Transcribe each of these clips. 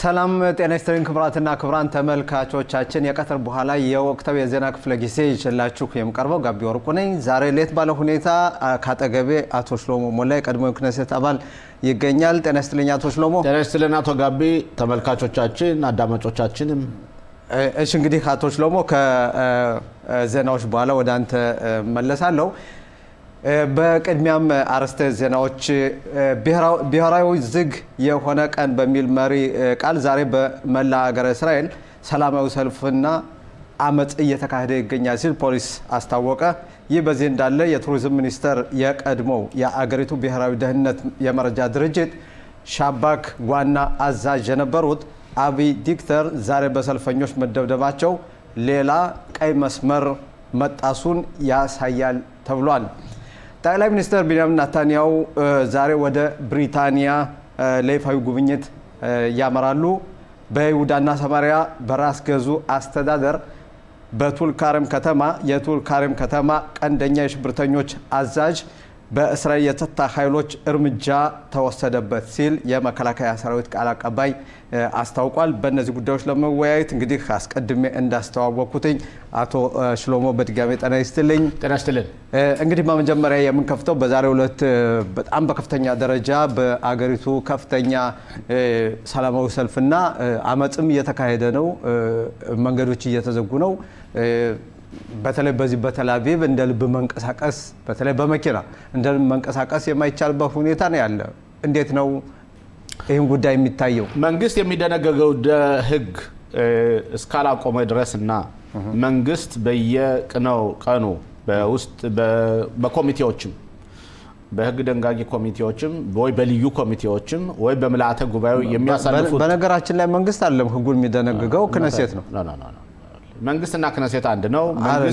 ሰላም ጤና ይስጥልን ክብራትና ክብራን ተመልካቾቻችን የቀጥር በኋላ የወቅታዊ የዜና ክፍለ ጊዜ ይችላልችሁ የምቀርበው ጋቢ ወርቁ ነኝ ዛሬ ሌት ባለ ሁኔታ ካጠገቤ አቶ ሽሎሞ ሞላይ ቀድሞ ክነሴት አባል ይገኛል ጤና ይስጥልኝ አቶ ሽሎሞ ጤና ይስጥልን አቶ ጋቢ ተመልካቾቻችን አዳማጮቻችንም እሺ እንግዲህ አቶ ሽሎሞ ከዜናዎች በኋላ ወደ አንተ መለሳለሁ በቅድሚያም አርስተ ዜናዎች ብሔራዊ ዝግ የሆነ ቀን በሚል መሪ ቃል ዛሬ በመላ ሀገረ እስራኤል ሰላማዊ ሰልፍና አመጽ እየተካሄደ ይገኛል ሲል ፖሊስ አስታወቀ ይህ በዚህ እንዳለ የቱሪዝም ሚኒስተር የቀድሞው የአገሪቱ ብሔራዊ ደህንነት የመረጃ ድርጅት ሻባክ ዋና አዛዥ የነበሩት አቢ ዲክተር ዛሬ በሰልፈኞች መደብደባቸው ሌላ ቀይ መስመር መጣሱን ያሳያል ተብሏል ጠቅላይ ሚኒስትር ቢንያሚን ኔታንያሁ ዛሬ ወደ ብሪታንያ ለይፋዊ ጉብኝት ያመራሉ በይሁዳና ሰማሪያ በራስ ገዙ አስተዳደር በቱልካረም ከተማ ቀንደኛ የሽብርተኞች አዛዥ በእስራኤል የጸጥታ ኃይሎች እርምጃ ተወሰደበት ሲል የመከላከያ ሰራዊት ቃል አቀባይ አስታውቋል በእነዚህ ጉዳዮች ለመወያየት እንግዲህ አስቀድሜ እንዳስተዋወቅኩትኝ አቶ ሽሎሞ በድጋሜ ጤና ይስጥልኝ እንግዲህ በመጀመሪያ የምንከፍተው በዛሬው ዕለት በጣም በከፍተኛ ደረጃ በአገሪቱ ከፍተኛ ሰላማዊ ሰልፍና አመጽም እየተካሄደ ነው መንገዶች እየተዘጉ ነው በተለይ በዚህ በተላቪቭ እንደ ልብ መንቀሳቀስ በተለይ በመኪና እንደ ልብ መንቀሳቀስ የማይቻልበት ሁኔታ ነው ያለ እንዴት ነው ይሄን ጉዳይ የሚታየው መንግስት የሚደነገገው ህግ እስካላቆመ ድረስና መንግስት በየቀኑ በውስጥ በኮሚቴዎችም በህግ ደንጋጊ ኮሚቴዎችም ወይ በልዩ ኮሚቴዎችም ወይ በመላእክተ ጉባኤው የሚያሳልፉት በነገራችን ላይ መንግስት አይደለም ህጉን የሚደነግገው ክነሴት ነው መንግስትና ክነሴት አንድ ነው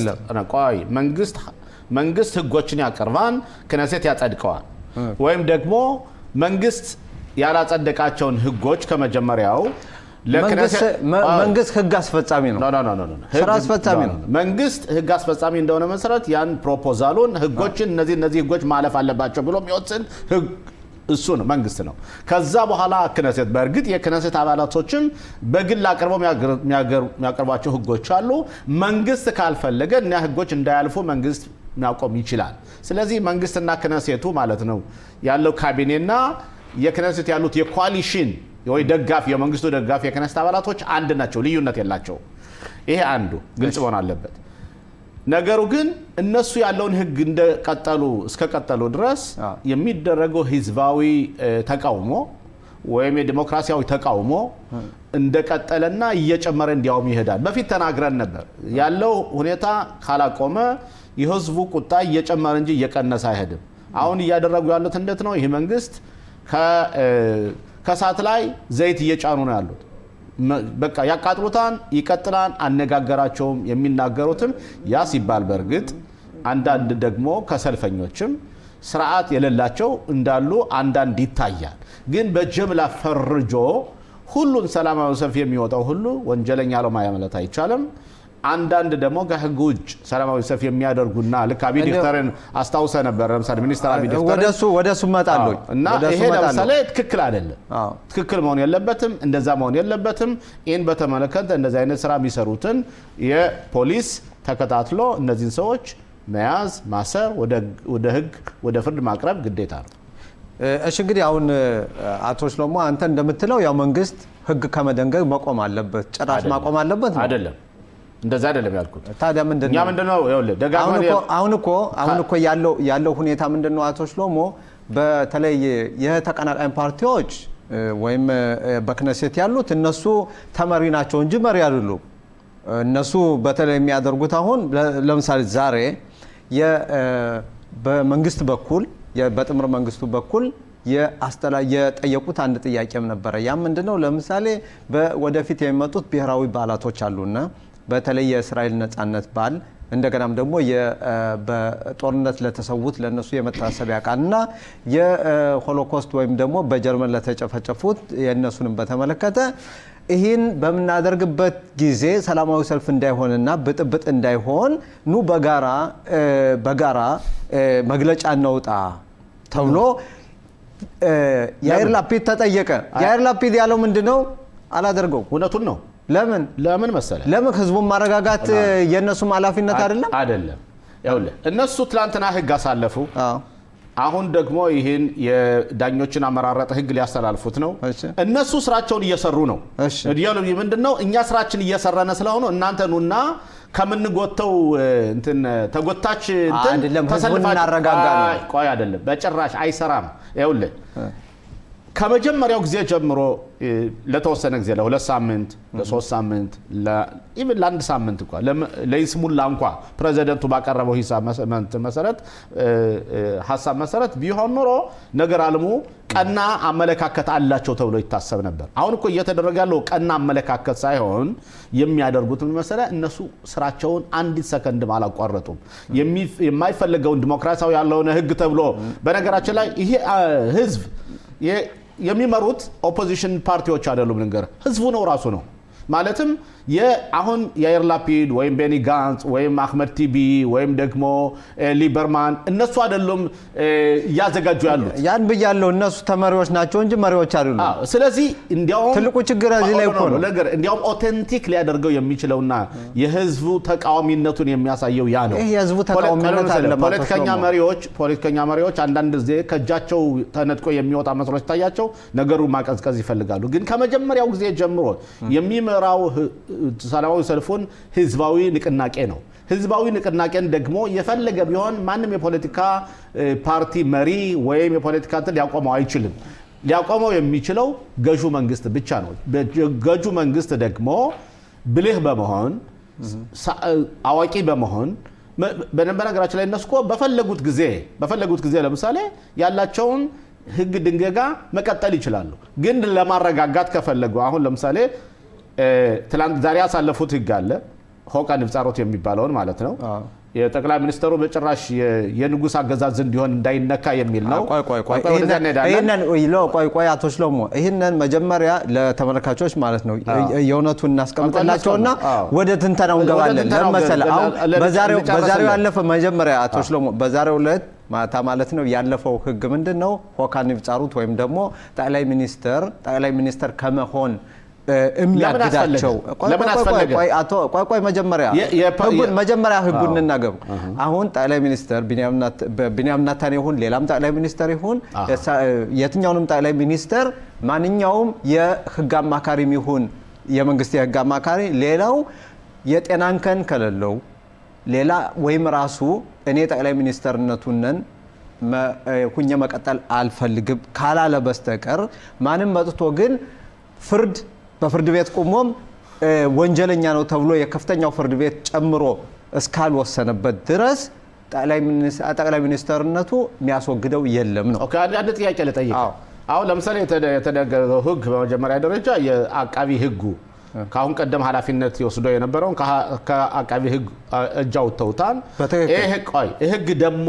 መንግስት ህጎችን ያቀርባን ክነሴት ያጸድቀዋል ወይም ደግሞ መንግስት ያላጸደቃቸውን ህጎች ከመጀመሪያው መንግስት ህግ አስፈጻሚ ነው ስራ አስፈጻሚ ነው መንግስት ህግ አስፈጻሚ እንደሆነ መሰረት ያን ፕሮፖዛሉን ህጎችን እነዚህ ህጎች ማለፍ አለባቸው ብሎ የሚወስን ህግ እሱ ነው መንግስት ነው ከዛ በኋላ ክነሴት በእርግጥ የክነሴት አባላቶችም በግል አቀርበው የሚያቀርባቸው ህጎች አሉ መንግስት ካልፈለገ እና ህጎች እንዳያልፉ መንግስት ማቆም ይችላል ስለዚህ መንግስትና ክነሴቱ ማለት ነው ያለው ካቢኔና የክነሴት ያሉት የኮአሊሽን ወይ ደጋፊ የመንግስቱ ደጋፊ የክነሴት አባላቶች አንድ ናቸው ልዩነት የላቸው ይሄ አንዱ ግልጽ ሆነ አለበት ነገሩ ግን እነሱ ያለውን ህግ እስከቀጠሉ ድረስ የሚደረገው ህዝባዊ ተቃውሞ ወይም የዲሞክራሲያዊ ተቃውሞ እንደቀጠለና እየጨመረ እንዲያውም ይሄዳል በፊት ተናግረን ነበር ያለው ሁኔታ ካላቆመ የህዝቡ ቁጣ እየጨመረ እንጂ እየቀነሰ አይሄድም አሁን እያደረጉ ያሉት እንዴት ነው ይሄ መንግስት ከሳት ላይ ዘይት እየጫኑ ነው ያሉት በቃ ያቃጥሩታን ይቀጥላን አነጋገራቸውም የሚናገሩትም ያ ሲባል በርግጥ አንዳንድ ደግሞ ከሰልፈኞችም ስርዓት የሌላቸው እንዳሉ አንዳንድ ይታያል ግን በጀምላ ፈርጆ ሁሉን ሰላማዊ ሰልፍ የሚወጣው ሁሉ ወንጀለኛ ነው ማለት አይቻልም አንዳንድ ደግሞ ከህግ ውጭ ሰላማዊ ሰልፍ የሚያደርጉና ለካቢ ዲክተርን አስታውሰ ነበር ለምሳሌ ሚኒስትር አቢ ዲክተር ወደሱ መጣለው እና ይሄ ለምሳሌ ትክክል አይደለም ትክክል መሆን የለበትም እንደዛ መሆን የለበትም ኢን በተመለከተ እንደዛ አይነት ስራ የሚሰሩትን የፖሊስ ተከታትሎ እነዚህን ሰዎች መያዝ ማሰር ወደ ህግ ወደ ፍርድ ማቅረብ ግዴታ ነው እሺ እንግዲህ አሁን አቶ ሽሎሞ አንተ እንደምትለው ያው መንግስት ህግ ከመደንገግ መቆም አለበት ጭራሽ ማቆም አለበት አይደለም እንደዛ አይደለም ያልኩት ታዲያ ምንድነው ይኸውልህ ደጋግመን አሁን እኮ ያለው ሁኔታ ምንድነው አቶ ሽሎሞ በተለይ የተቀናቃኝ ፓርቲዎች ወይም በክነሴት ያሉት እነሱ ተመሪ ናቸው እንጂ መሪ አይደሉም እነሱ በተለይ የሚያደርጉት አሁን ለምሳሌ ዛሬ በመንግስት በኩል በጥምር መንግስቱ በኩል የጠየቁት አንድ ጥያቄም ነበር ያ ምንድነው ለምሳሌ ወደፊት የሚመጡት ብሔራዊ በዓላቶች አሉና በተለይ የእስራኤል ነጻነት በዓል እንደገናም ደግሞ በጦርነት ለተሰውት ለነሱ የመታሰቢያ ቃልና የሆሎኮስት ወይም ደግሞ በጀርመን ለተጨፈጨፉት የነሱንም በተመለከተ ይሄን በመናደርግበት ጊዜ ሰላማዊ ሰልፍ እንዳይሆንና ብጥብጥ እንዳይሆን ኑ በጋራ መግለጫ እናውጣ ተብሎ ያይር ላፒድ ተጠየቀ ያይር ላፒድ ያለው ምንድነው አላደርገው እውነቱን ነው ለምን መሰለ ለምን ህዝቡን ማረጋጋት የነሱ ኃላፊነት አይደለም ያውልህ እነሱ ትላንትና ህግ አሳለፉ አሁን ደግሞ ይሄን የዳኞችን አመራረጥ ህግ ሊያስተላልፉት ነው እነሱ ስራቸውን እየሰሩ ነው እዲያለው ምንድነው እኛ ስራችን እየሰራነ ስለሆነ እናንተ ኑና ከምንጎተው እንትን ተጎታች እንትን ተሰልፋና አረጋጋ ነው ቆይ አይደለም በጭራሽ አይሰራም ያውልህ ከመጀመሪያው ጊዜ ጀምሮ ለተወሰነ ጊዜ ለሁለት ሳምንት ለሶስት ሳምንት ኢቭን ለአንድ ሳምንት እንኳን ለይስሙላ እንኳን ፕሬዝዳንቱ ባቀረበው ሐሳብ መሰረት ቢሆን ኖሮ ነገር አለሙ ቀና አመለካከት አላቸው ተብሎ ይታሰብ ነበር አሁን እኮ እየተደረገ ያለው ቀና አመለካከት ሳይሆን የሚያደርጉት ምን መሰለ እነሱ ስራቸውን አንድ ሰከንድ ማላቋረጡም የማይፈልገው ዲሞክራሲያዊ ያለው ህግ ተብሎ በነገራችን ላይ ይሄ ህዝብ የሚመሩት ኦፖዚሽን ፓርቲዎች አይደሉም ነገር ህዝቡ ነው ራሱ ነው ማለትም አሁን ያየር ላፒድ ወይም ቤኒ ጋንጽ ወይም አህመድ ቲቢ ወይም ደግሞ ሊበርማን እነሱ አይደሉም ያዘጋጁ ያሉት ያን በያለው እነሱ ተመሪዎች ናቸው እንጂ መሪዎች አይደሉም ስለዚህ እንዲያው ትልቁ ችግር እዚህ ላይ እኮ ነው ነገር እንዲያው ኦቴንቲክ ሊያደርገው የሚችለውና የህዝቡ ተቃዋሚነቱን የሚያሳየው ያ ነው ይሄ የህዝቡ ተቃዋሚነት አለ ፖለቲከኛ መሪዎች አንዳንድ ጊዜ ከጃቸው ተነጥቆ የሚወጣ መስሎች ታያቸው ነገሩ ማቀዝቀዝ ይፈልጋሉ ግን ከመጀመሪያው ጊዜ ጀምሮ የሚመራው ሰላማዊ ሰልፉን ህዝባዊ ንቅናቄ ነው ህዝባዊ ንቅናቄን ደግሞ የፈለገ ቢሆን ማንንም የፖለቲካ ፓርቲ መሪ ወይም የፖለቲካ እንትን ሊያቆመው አይችልም ሊያቆመው የሚችለው ገጁ መንግስት ብቻ ነው ገጁ መንግስት ደግሞ ብልህ በመሆን አዋቂ በመሆን በነገራችን ላይ እነሱ በፈለጉት ጊዜ ለምሳሌ ያላቸውን ህግ ድንገጋ መቀጠል ይችላሉ ግን ለማረጋጋት ከፈለጉ አሁን ለምሳሌ ትላንት ዛሬ ያሳለፉት ህግ አለ ሆቃ ንብጻሮት የሚባለውን ማለት ነው የጠቅላይ ሚኒስትሩ በጭራሽ የንጉስ አገዛዝ እንዲሆን እንዳይነካ የሚል ነው ቆይ አቶ ሽሎሞ ይሄንን መጀመሪያ ለተመልካቾች ማለት ነው የውነቱን እናስቀምጥላቸውና ወደ ትንተናው እንገባለን ለምሳሌ አሁን በዛሬው ያለፈ መጀመሪያ አቶ ሽሎሞ በዛሬው ዕለት ማታ ማለት ነው ያለፈው ህግ ምንድነው ሆቃ ንብጻሮት ወይም ደግሞ ጠቅላይ ሚኒስተር ከመሆን የሚያግዳቸው ቆይ መጀመሪያ ህጉን እናገሩ አሁን ጠቅላይ ሚኒስተር ቢንያም ኔታንያሁን ሌላም ጠቅላይ ሚኒስተር ይሁን የትኛውንም ጠቅላይ ሚኒስተር ማንኛውም የህግ አማካሪም ይሁን የመንግስት የህግ አማካሪ ሌላው የጤናንከን ከሌለው ሌላ ወይም ራሱ እኔ ጠቅላይ ሚኒስተርነቱን ሁኛ መቀጠል አልፈልግም ካላለ በስተቀር ማንም መጥቶ ግን በፍርድ ቤት ቆሞም ወንጀለኛ ነው ተብሎ የከፍተኛው ፍርድ ቤት ጨምሮ እስካልወሰነበት ድረስ ጠቅላይ ሚኒስተርነቱ የሚያስወግደው የለም ነው ኦኬ አንድ ጥያቄ ለጠይቅ አሁን ለምሳሌ የተደነገገው ህግ በመጀመሪያ ደረጃ የአቃቢ ህጉ ካሁን ቀደም ኃላፊነት ይወስዶ የነበረው ከአቃቢ ህግ እጃው ተውታን ህግ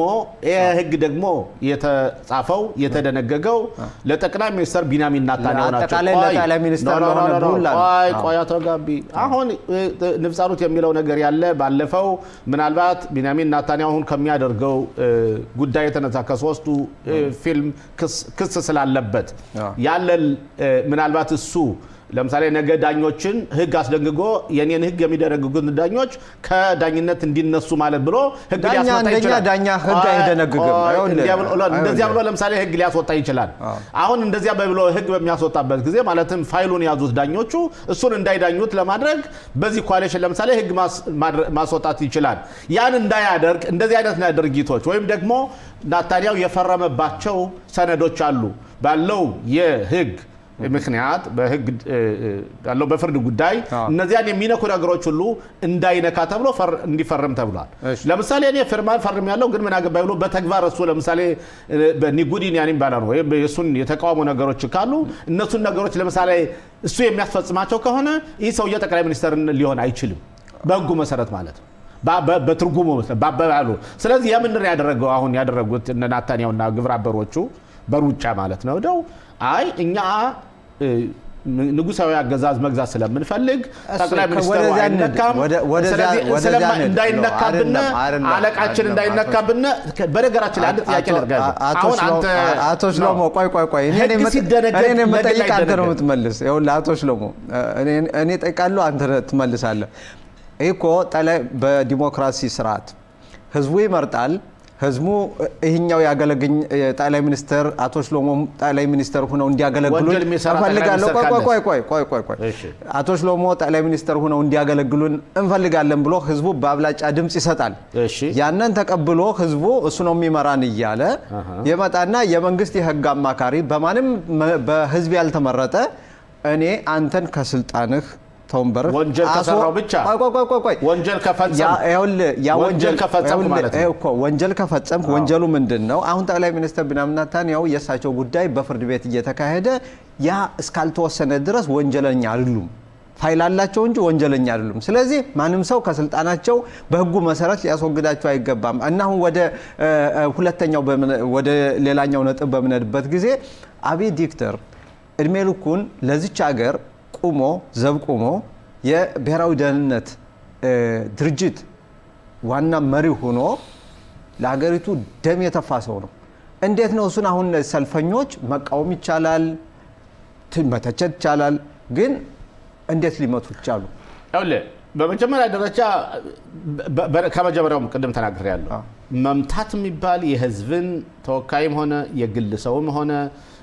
ደግሞ የተጻፈው የተደነገገው ለጠቅላይ ሚኒስተር ቢንያሚን ኔታንያሁ ለጠቅላይ ሚኒስተር ቆይ አቶ ጋቢ አሁን ንብጻሮት የሚለው ነገር ያለ ባለፈው ምናልባት ቢንያሚን ኔታንያሁ ከሚያደርገው ጉዳይ የተነሳ ከሶስቱ ፊልም ክስ ስላለበት ያለ ምናልባት እሱ ለምሳሌ ነገ ዳኞችን ህግ አስደንግጎ የኔን ህግ የሚደረጉት ዳኞች ከዳኝነት እንዲነሱ ማለት ብሎ ህግ ሊያስወጣ ይችላል ዳኛ ህግ አይደነግግም እንደዚያ ብሎ ለምሳሌ ህግ ሊያስወጣ ይችላል አሁን እንደዚያ ብሎ ህግ በሚያስወጣበት ጊዜ ማለትም ፋይሉን ያዙት ዳኞቹ እሱን እንዳይዳኙት ለማድረግ በዚህ ኮአሊሽን ለምሳሌ ህግ ማስወጣት ይችላል ያን እንዳያደርግ እንደዚህ አይነት ድርጊቶች ወይም ደግሞ ኔታንያሁ የፈረመባቸው ሰነዶች አሉ ባለው የህግ ምክንያት በህግ ያለው በፍርድ ጉዳይ እነዚያን የሚነኩ ነገሮች ሁሉ እንዳይነካ ተብሎ እንዲፈርም ተብሏል ለምሳሌ እኔ ፈርም ያለው ግን ምን አገባይ ብሎ በተግባር እሱ ለምሳሌ በኒጉዲን ያኔም ባላው ወይ በእሱን የተቃወሙ ነገሮች ካሉ እነሱን ነገሮች ለምሳሌ እሱ የሚያስፈጽማቸው ከሆነ ይህ ሰው የጠቅላይ ሚኒስተር ሊሆን አይችልም በህጉ መሰረት ማለት በትርጉሙ ባባሉ ስለዚህ የምንድነው ያደረገው አሁን ያደረጉት እነ ኔታንያሁና ግብረ አበሮቹ በሩጫ ማለት ነው አይ እኛ ንጉሳዊ አገዛዝ መግዛት ስለምንፈልግ ጠቅላይ ሚኒስትሩ አይነካም እንዳይነካብነ አለቃችን እንዳይነካብነ በነገራችን አንድ ጥያቄ ልርጋለሁ አሁን አንተ አቶ ሽሎሞ ቆይ እኔ መጠይቅ አንተ ነው የምትመልስ ይኸውልህ አቶ ሽሎሞ እኔ ጠይቃለሁ አንተ ትመልሳለህ እኮ በዲሞክራሲ ስርዓት ህዝቡ ይመርጣል ህዝቡ ይሄኛው ያገለግኝ ጠቅላይ ሚኒስትር አቶ ሽሎሞ ጠቅላይ ሚኒስትር ሆነው እንዲያገለግሉን እንፈልጋለን ቆይ አቶ ሽሎሞ ጠቅላይ ሚኒስትር ሆነው እንዲያገለግሉን እንፈልጋለን ብሎ ህዝቡ በአብላጫ ድምጽ ይሰጣል ያንን ተቀብሎ ህዝቡ እሱ ነው የሚመራን ይያለ የመጣና የመንግስት የህግ አማካሪ በማንም በህዝብ ያልተመረጠ እኔ አንተን ከስልጣንህ ተወንበር ወንጀል ከሰራው ብቻ ቆይ ወንጀል ከፈጸም ያ ወንጀል ከፈጸም ማለት ነው እኮ ወንጀል ከፈጸም ወንጀሉ ምንድነው አሁን ጠቅላይ ሚኒስትር ቢንያሚን ኔታንያሁ የሳቸው ጉዳይ በፍርድ ቤት እየተካሄደ ያ እስካልተወሰነ ድረስ ወንጀለኛ አይደሉም ፋይል አላቸው እንጂ ወንጀለኛ አይደሉም ስለዚህ ማንም ሰው ከስልጣናቸው በህጉ መሰረት ሊያስወግዳቸው አይገባም እና አሁን ወደ ሁለተኛው ወደ ሌላኛው ነጥብ በመነድበት ጊዜ አብይ ዲክተር እድሜ ልኩን ለዚች ሀገር ቆሞ ዘብቆሞ የብሔራዊ ደህንነት ድርጅት ዋና መሪ ሆኖ ለሀገሪቱ ደም የተፋሰው ነው እንዴት ነው እሱን አሁን ሰልፈኞች መቃወም ይቻላል መተቸት ይቻላል ግን እንዴት ሊመቱ ይቻሉ አውለ በመጀመሪያ ደረጃ ከመጀመሪያውም ቀደም ተናግሬያለሁ መምታት የሚባል የህዝብን ተወካይም ሆነ የግለሰውም ሆነ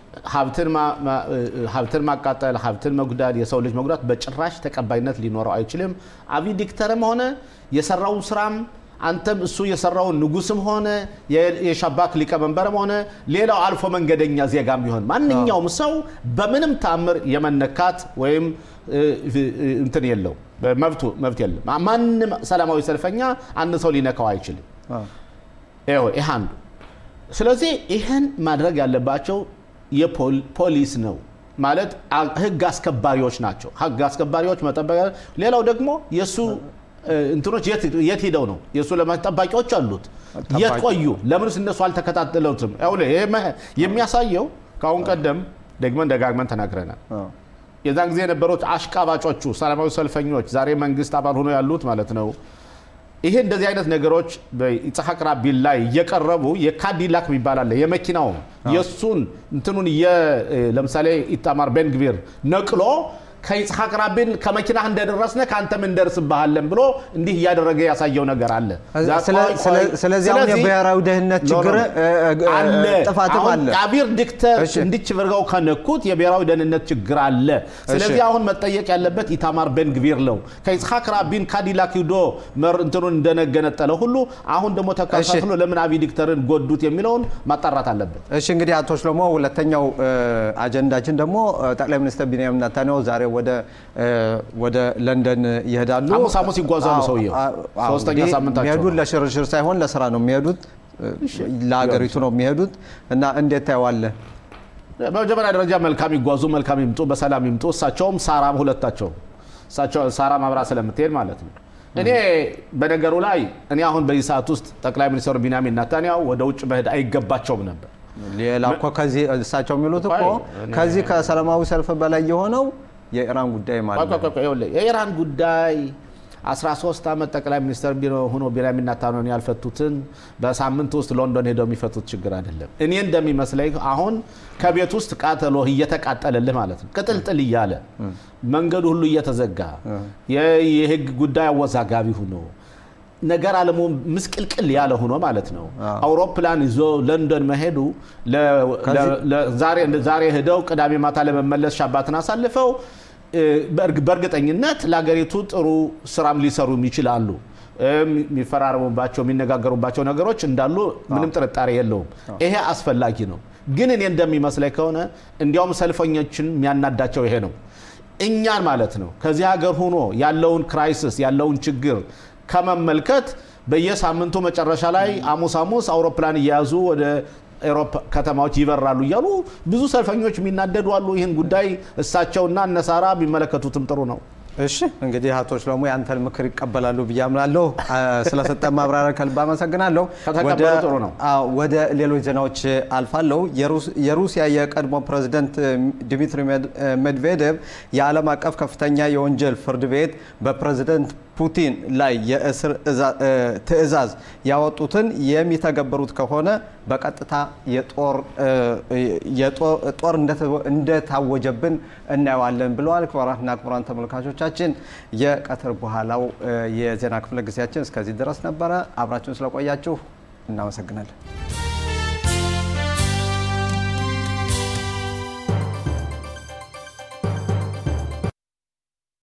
ሀብትን ማቃጠል ሀብትን መጉዳት የሰው ልጅ መጉዳት በጭራሽ ተቀባይነት ሊኖረው አይችልም አብይ ዲክተርም ሆነ የሰራው ስራም አንተም እሱ የሰራው ንጉስም ሆነ የሻባክ ሊቀመንበርም ሆነ ሌላው አልፎ መንገደኛ ዜጋም ቢሆን ማንኛውም ሰው በምንም ታምር የመነካት ወይም እንትን የለው መብት የለም ማንንም ሰላማዊ ሰልፈኛ አንድ ሰው ሊነካው አይችልም ይሄን ስለዚህ ይሄን ማድረግ ያለባቸው የፖሊስ ነው ማለት ህግ አስከባሪዎች ናቸው ህግ አስከባሪዎች መጠበቅ ሌላው ደግሞ የሱ እንትኖች የት ሄደው ነው የሱ ለማጠባቂዎች አሉት የቆዩ ለምንስ እነሱ አልተከታተሉትም አውለ የሚያሳየው ካሁን ቀደም ደጋግመን ተናግረናል የዛን ጊዜ የነበሩት አሽቃባጮቹ ሰላማዊ ሰልፈኞች ዛሬ መንግስት አባል ሆነው ያሉት ማለት ነው ይሄ እንደዚህ አይነት ነገሮች በኢጽሐቅ ራቢን ላይ እየቀረቡ የካዲላክ ይባላል የመኪናው የሱን እንትኑን ለምሳሌ ኢታማር ቤንግቪር ነቅሎ ከይጽሐቅ ራቢን ከመኪና እንደደረስነ ካንተም እንደርስባለን ብሎ እንዲህ ያደረገ ያሳየው ነገር አለ ስለዚህ አሁን የብሔራዊ ደህንነት ችግር አለ ጥፋትም አለ አብይ ዲክተር እንዲችበርጋው ከነኩት የብሔራዊ ደህንነት ችግር አለ ስለዚህ አሁን መጠየቅ ያለበት ኢታማር ቤንግቪር ነው ከይጽሐቅ ራቢን ካዲላክ ሂዶ እንትኑን እንደነገነጠለ ሁሉ አሁን ደግሞ ተከታትሎ ለምን አብይ ዲክተርን ጎዱት የሚለውን ማጣራት አለበት እሺ እንግዲህ አቶ ሽሎሞ ሁለተኛው አጀንዳችን ደግሞ ጠቅላይ ሚኒስትር ቢንያሚን ኔታንያሁ ዛሬ ወደ ለንደን ይሄዳሉ አሙስ ይጓዛሉ ሰውየው ሶስተኛ ሳምንታቸው የሚሄዱት ለሽርሽር ሳይሆን ለስራ ነው የሚሄዱት ለሀገሪቱ ነው የሚሄዱት እና እንዴት ታያዋለ በመጀመሪያ ደረጃ መልካም ይጓዙ መልካም ይምጡ በሰላም ይምጡ እሳቸውም ሳራም ሁለታቸው ሳራ ማብራ ስለምትሄድ ማለት ነው እኔ በነገሩ ላይ እኔ አሁን በዚህ ሰዓት ውስጥ ጠቅላይ ሚኒስትር ቢንያሚን ኔታንያሁ ወደ ውጭ መሄድ አይገባቸውም ነበር ሌላኮ ከዚህ እሳቸው የሚሉት እኮ ከዚህ ከሰላማዊ ሰልፍ በላይ የሆነው የኢራን ጉዳይ ማለት ነው የኢራን ጉዳይ 13 አመት ጠቅላይ ሚኒስትር ሆኖ ቢንያሚን ኔታንያሁ ያልፈቱትን በሳምንት ውስጥ ሎንዶን ሄደው የሚፈቱት ችግር አይደለም እኔ እንደሚመስለኝ አሁን ከቤት ውስጥ ቃጠሎ እየተቃጠለልህ ማለት ነው ቅጥልጥል ይያለ መንገዱ ሁሉ እየተዘጋ የህግ ጉዳይ አወዛጋቢ ሆኖ ነገር አለሙ ምስቅልቅል ያለ ሆኖ ማለት ነው አውሮፕላን ይዞ ለንደን መሄዱ ዛሬ ሄደው ቅዳሜ ማታ ለመመለስ ሻባትን አሳልፈው በእርግጠኝነት ለሀገሪቱ ጥሩ ስራም ሊሰሩ ይችላሉ የሚፈራረሙባቸው የሚነጋገሩባቸው ነገሮች እንዳሉ ምንም ጥርጣሬ የለውም ይሄ አስፈላጊ ነው ግን እኔ እንደሚመስለኝ ከሆነ እንዲያውም ሰልፈኞችን የሚያናዳቸው ይሄ ነው እኛን ማለት ነው ከዚህ ሀገር ሆኖ ያለውን ክራይሲስ ያለውን ችግር ከመመልከት በየሳምንቱ መጨረሻ ላይ አሙስ አውሮፕላን ይያዙ ወደ አውሮፓ ከተማዎች ይበራሉ ይያሉ ብዙ ሰልፈኞች የሚናደዱ አሉ ይሄን ጉዳይ እሳቸውና እነሳራ ቢመለከቱትም ጥሩ ነው እሺ እንግዲህ አቶ ሽሎሞ ያንተን ምክር ይቀበላሉ ብያምናለሁ ስለሰጠ ማብራሪያ ከልብ አመሰግናለሁ ወደ ሌሎች ዜናዎች አልፋለሁ የሩሲያ የቀድሞ ፕሬዝዳንት ዲሚትሪ ሜድቬዴቭ የዓለም አቀፍ ከፍተኛ የወንጀል ፍርድ ቤት በፕሬዝዳንት ፑቲን ላይ የእስር ትዕዛዝ ያወጡትን የሚተገበሩት ከሆነ በቀጥታ የጦር እንደታወጀብን እናየዋለን ብለዋል። ክቡራትና ክቡራን ተመልካቾቻችን የቀትር በኋላው የዜና ክፍለ ጊዜያችን እስከዚህ ድረስ ነበረ። አብራችሁን ስለቆያችሁ እናመሰግናለን።